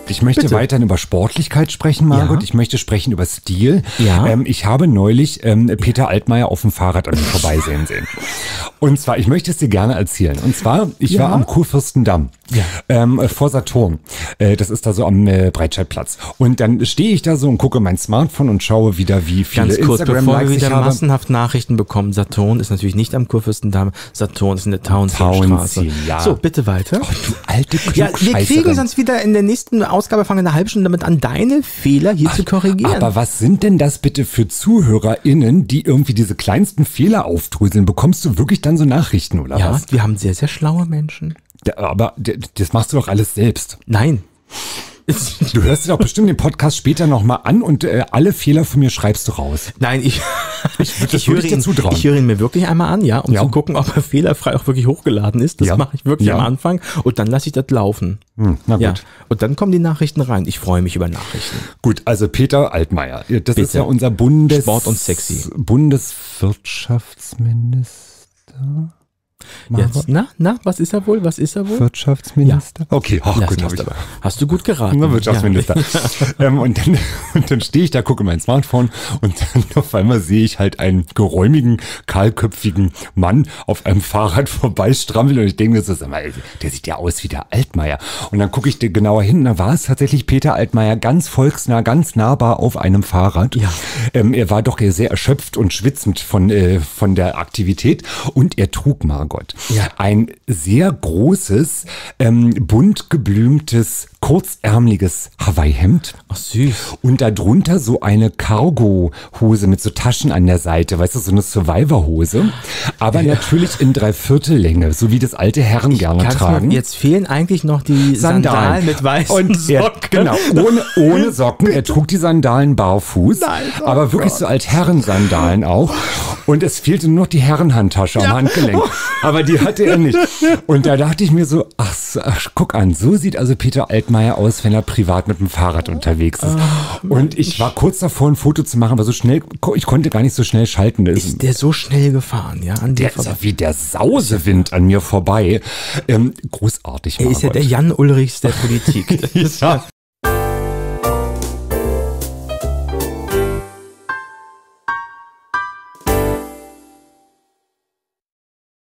Ich möchte weiterhin über Sportlichkeit sprechen, Margot. Ich möchte sprechen über Stil. Ich habe neulich Peter Altmaier auf dem Fahrrad an mir vorbeisehen sehen. Und zwar, ich möchte es dir gerne erzählen. Und zwar, ich war am Kurfürstendamm vor Saturn. Das ist da so am Breitscheidplatz. Und dann stehe ich da so und gucke mein Smartphone und schaue wieder, wie viele Ganz kurz, Instagram-Likes bevor wir wieder ich habe. massenhaft Nachrichten bekommen, Saturn ist natürlich nicht am Kurfürstendamm, Saturn ist in der Tauentzienstraße. Ja. So, bitte weiter. Oh, du alte Ja, wir kriegen Klugscheißerin. sonst wieder in der nächsten Ausgabe, fangen wir eine halbe Stunde damit an, deine Fehler hier zu korrigieren. Aber was sind denn das bitte für ZuhörerInnen, die irgendwie diese kleinsten Fehler aufdröseln? Bekommst du wirklich dann so Nachrichten oder ja, was? wir haben sehr, sehr schlaue Menschen. Aber das machst du doch alles selbst. Nein. Du hörst dir doch bestimmt den Podcast später nochmal an und alle Fehler von mir schreibst du raus. Nein, ich würde dir zutrauen. Ich höre ihn mir wirklich einmal an, um zu gucken, ob er fehlerfrei auch wirklich hochgeladen ist. Das mache ich wirklich am Anfang und dann lasse ich das laufen. Na gut. Ja. Und dann kommen die Nachrichten rein. Ich freue mich über Nachrichten. Gut, also Peter Altmaier, das Bitte. ist ja unser Sport und sexy. Bundeswirtschaftsminister. Jetzt, na, was ist er wohl? Wirtschaftsminister? Ja. Okay, Lassen gut, wir's dabei. Hast du gut geraten. Wirtschaftsminister. Und dann stehe ich da, gucke mein Smartphone und dann auf einmal sehe ich halt einen geräumigen, kahlköpfigen Mann auf einem Fahrrad vorbeistrampeln und ich denke mir so, sag mal, der sieht ja aus wie der Altmaier. Und dann gucke ich genauer hin, da war es tatsächlich Peter Altmaier, ganz volksnah, ganz nahbar auf einem Fahrrad. Ja. Er war doch sehr erschöpft und schwitzend von der Aktivität und er trug, Margot, ein sehr großes, bunt geblümtes, kurzärmeliges Hawaii-Hemd. Ach süß. Und darunter so eine Cargo-Hose mit so Taschen an der Seite, weißt du, so eine Survivor-Hose. Aber natürlich in Dreiviertellänge, so wie das alte Herren gerne tragen. Jetzt fehlen eigentlich noch die Sandalen mit weißen Socken. Genau, ohne Socken. Er trug die Sandalen barfuß, aber wirklich so Altherren-Sandalen auch. Und es fehlte nur noch die Herrenhandtasche am Handgelenk. Aber die hatte er nicht. Und da dachte ich mir so, ach, guck an, so sieht also Peter Altmaier aus, wenn er privat mit dem Fahrrad unterwegs ist. Und ich war kurz davor, ein Foto zu machen, aber so schnell, ich konnte gar nicht so schnell schalten. Ist der so schnell gefahren, ja? Der ist ja wie der Sausewind an mir vorbei. Großartig. Er ist ja der Jan Ulrichs der Politik. Ja.